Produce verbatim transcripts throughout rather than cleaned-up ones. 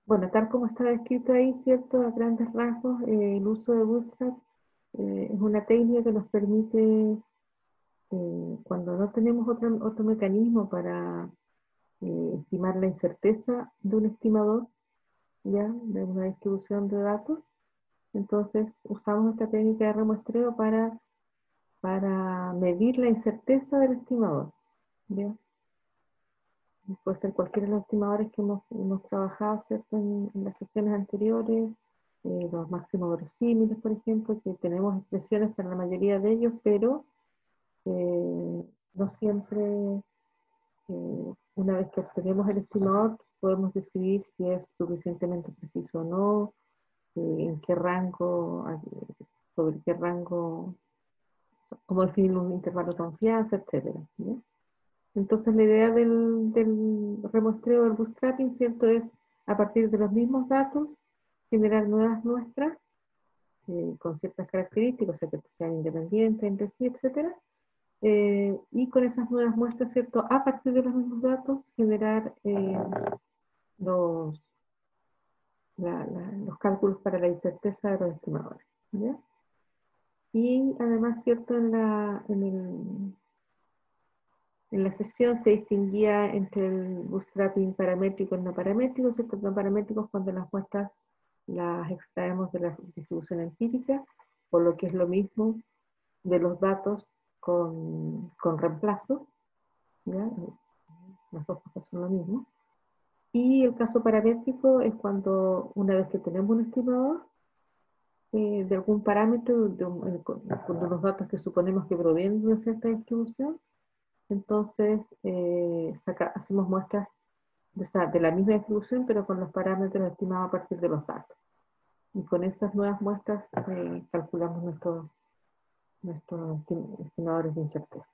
Bueno, tal como está descrito ahí, ¿cierto? A grandes rasgos, eh, el uso de Bootstrap eh, es una técnica que nos permite, eh, cuando no tenemos otro, otro mecanismo para eh, estimar la incerteza de un estimador, ya, de una distribución de datos, entonces usamos esta técnica de remuestreo para, para medir la incerteza del estimador, ¿ya? Puede ser cualquiera de los estimadores que hemos, hemos trabajado, ¿cierto? En, en las sesiones anteriores, eh, los máximos verosímiles, por ejemplo, que tenemos expresiones para la mayoría de ellos, pero eh, no siempre, eh, una vez que obtenemos el estimador, podemos decidir si es suficientemente preciso o no, eh, en qué rango, eh, sobre qué rango, cómo definir un intervalo de confianza, etcétera, ¿ya? Entonces la idea del, del remuestreo del bootstrapping, ¿cierto? Es a partir de los mismos datos generar nuevas muestras eh, con ciertas características, o sea, que sean independientes entre sí, etcétera. Eh, y con esas nuevas muestras, ¿cierto? A partir de los mismos datos generar eh, los, la, la, los cálculos para la incerteza de los estimadores, ¿ya? Y además, ¿cierto? En la, en el, En la sesión se distinguía entre el bootstrapping paramétrico y no paramétrico, ¿cierto? No paramétricos cuando las muestras las extraemos de la distribución empírica, por lo que es lo mismo de los datos con, con reemplazo, ¿ya? Las dos cosas son lo mismo. Y el caso paramétrico es cuando una vez que tenemos un estimador eh, de algún parámetro, de, un, de unos datos que suponemos que provienen de una cierta distribución, entonces eh, saca, hacemos muestras de, esa, de la misma distribución, pero con los parámetros estimados a partir de los datos. Y con esas nuevas muestras eh, calculamos nuestros nuestros estimadores de incerteza.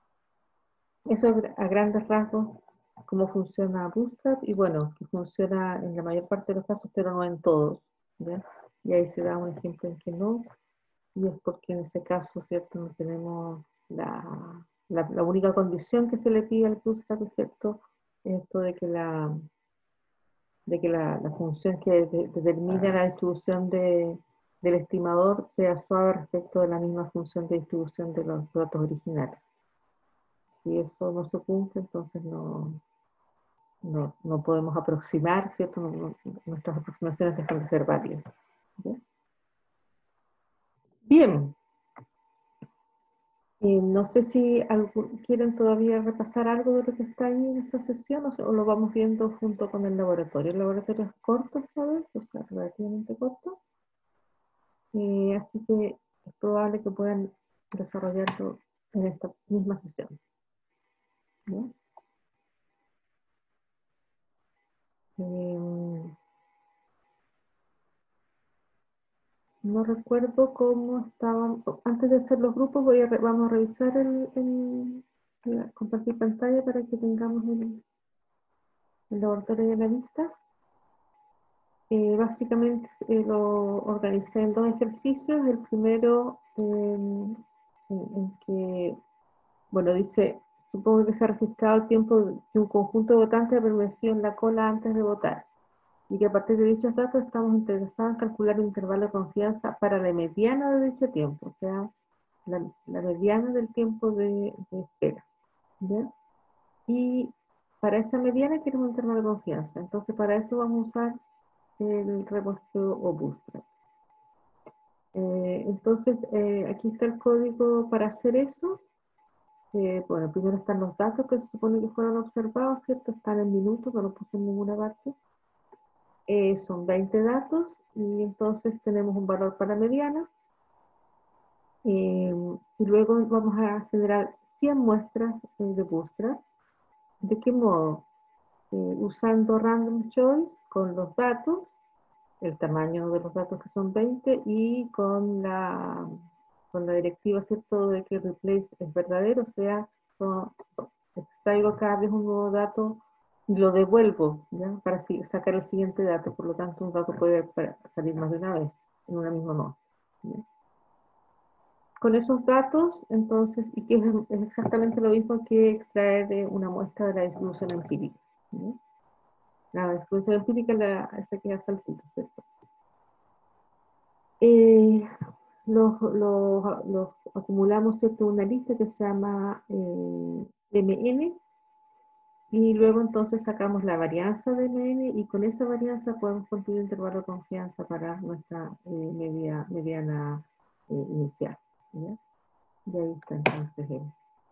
Eso a grandes rasgos cómo funciona Bootstrap, y bueno, que funciona en la mayor parte de los casos, pero no en todos, ¿ya? Y ahí se da un ejemplo en que no, y es porque en ese caso, ¿cierto? No tenemos la, la, la única condición que se le pide al Bootstrap, ¿cierto? Es esto de que la, de que la, la función que de, determina la distribución de, del estimador sea suave respecto de la misma función de distribución de los datos originales. Si eso no se cumple, entonces no, no, no podemos aproximar, ¿cierto? No, no, nuestras aproximaciones dejan de ser válidas. ¿Sí? Bien. Eh, no sé si algo, quieren todavía repasar algo de lo que está ahí en esa sesión, o, o lo vamos viendo junto con el laboratorio. El laboratorio es corto esta vez, o sea, relativamente corto. Eh, así que es probable que puedan desarrollarlo en esta misma sesión. ¿No? Eh, no recuerdo cómo estaban. Antes de hacer los grupos, voy a vamos a revisar el, el, el compartir pantalla para que tengamos el, el laboratorio de la lista. Eh, básicamente eh, lo organicé en dos ejercicios. El primero, eh, en, en que, bueno, dice, supongo que se ha registrado el tiempo que un conjunto de votantes ha permanecido en la cola antes de votar, y que a partir de dichos datos estamos interesados en calcular el intervalo de confianza para la mediana de dicho tiempo, o sea, la, la mediana del tiempo de, de espera, ¿ya? Y para esa mediana queremos un intervalo de confianza, entonces para eso vamos a usar el remuestreo o Bootstrap. Eh, entonces, eh, aquí está el código para hacer eso. Eh, bueno, primero están los datos que se supone que fueron observados, ¿cierto? Están en minutos, no lo puse en ninguna parte. Eh, son veinte datos, y entonces tenemos un valor para mediana. Eh, y luego vamos a generar cien muestras eh, de Bootstrap. ¿De qué modo? Eh, usando Random Choice con los datos, el tamaño de los datos que son veinte, y con la, con la directiva, ¿cierto?, de que replace es verdadero, o sea, so, extraigo cada vez un nuevo dato y lo devuelvo, ¿ya?, para sacar el siguiente dato. Por lo tanto, un dato puede salir más de una vez en una misma muestra, ¿ya? Con esos datos, entonces, y que es, es exactamente lo mismo que extraer de una muestra de la distribución empírica, ¿ya? La distribución empírica es la, esa que hace saltito, ¿cierto? Eh, los, los, los acumulamos, ¿cierto?, una lista que se llama eh, M N, y luego entonces sacamos la varianza de M N, y con esa varianza podemos construir un intervalo de confianza para nuestra eh, media, mediana eh, inicial, ¿ya? Y ahí está entonces el...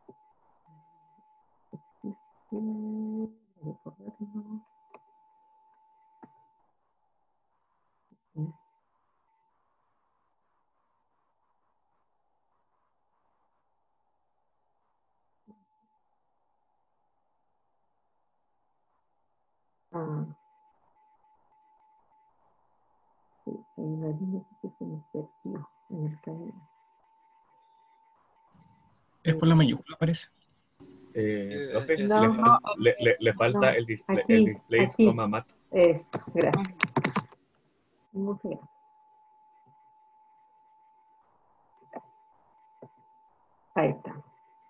Ah, sí, hay una línea que se me perdió en el camino. Es por la mayúscula, parece. Eh, Eh, profe, es- le, No, fal- le, le, le falta no, el, display, el aquí, displays, aquí. coma, mat. Eso, gracias. Muchas gracias. Ahí está.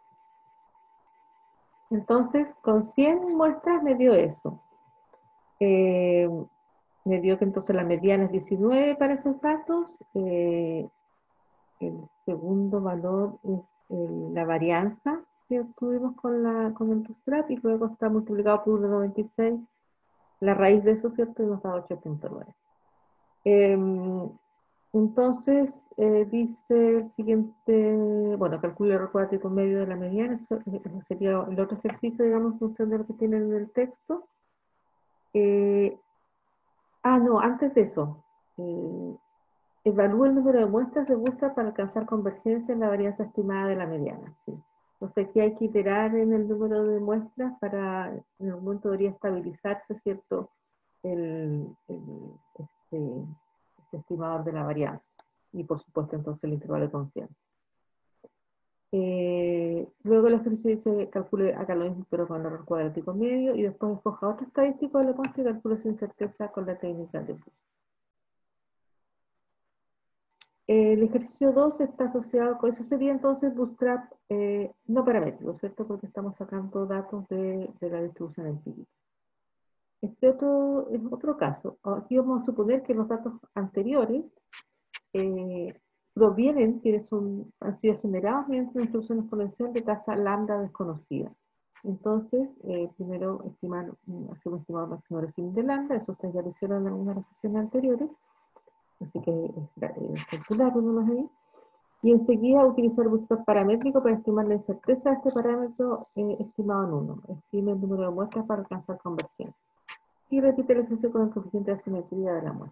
Entonces, con cien muestras me dio eso. Eh, me dio que entonces la mediana es diecinueve para esos datos. Eh, el segundo valor es el- la varianza que obtuvimos con, la, con el bootstrap, y luego está multiplicado por uno coma noventa y seis. La raíz de eso, ¿cierto? Y nos da ocho punto nueve. Eh, entonces, eh, dice el siguiente, bueno, calcula el error cuadrático medio de la mediana. Eso, eso sería el otro ejercicio, digamos, en función de lo que tiene en el texto. Eh, ah, no, antes de eso, eh, evalúa el número de muestras de Bootstrap para alcanzar convergencia en la varianza estimada de la mediana. ¿Sí? Entonces, aquí hay que iterar en el número de muestras para, en algún momento debería estabilizarse, ¿cierto?, el, el este, este estimador de la varianza. Y por supuesto, entonces, el intervalo de confianza. Eh, luego el ejercicio dice, calcule acá lo mismo, pero con el error cuadrático medio, y después escoja otro estadístico de la muestra y calcule su incerteza con la técnica de Bootstrap. El ejercicio dos está asociado con eso, sería entonces Bootstrap eh, no paramétrico, ¿cierto? Porque estamos sacando datos de, de la distribución empírica. Este otro es otro caso. Aquí vamos a suponer que los datos anteriores eh, provienen, que son, han sido generados mediante una distribución exponencial de tasa lambda desconocida. Entonces, eh, primero estimar, hacemos un estimado máximo de de lambda, eso ustedes ya lo hicieron en algunas sesiones anteriores, así que es calcularlo ahí. Y enseguida utilizar el Bootstrap paramétrico para estimar la incerteza de este parámetro eh, estimado en uno. Estime el número de muestras para alcanzar convergencia. Y repite el ejercicio con el coeficiente de asimetría de la muestra.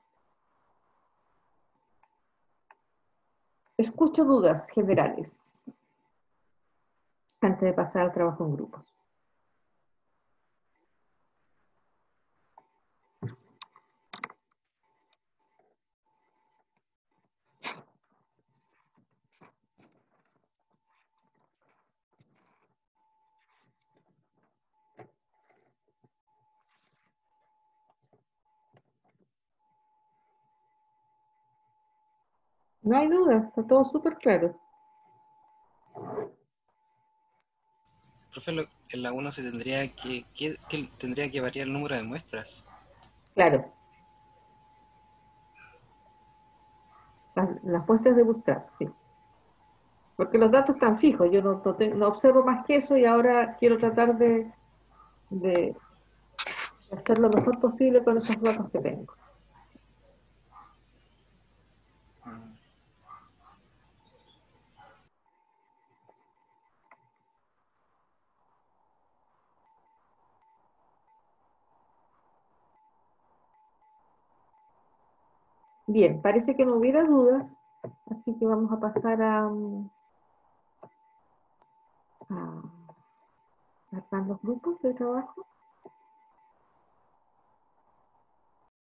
Escucho dudas generales antes de pasar al trabajo en grupos. No hay dudas, está todo súper claro. Profe, lo- en la uno se tendría que, que, que tendría que variar el número de muestras. Claro. Las, las muestras de Bootstrap, sí. Porque los datos están fijos, yo no, no, te, no observo más que eso, y ahora quiero tratar de, de hacer lo mejor posible con esos datos que tengo. Mm. Bien, parece que no hubiera dudas, así que vamos a pasar a, a armar los grupos de trabajo.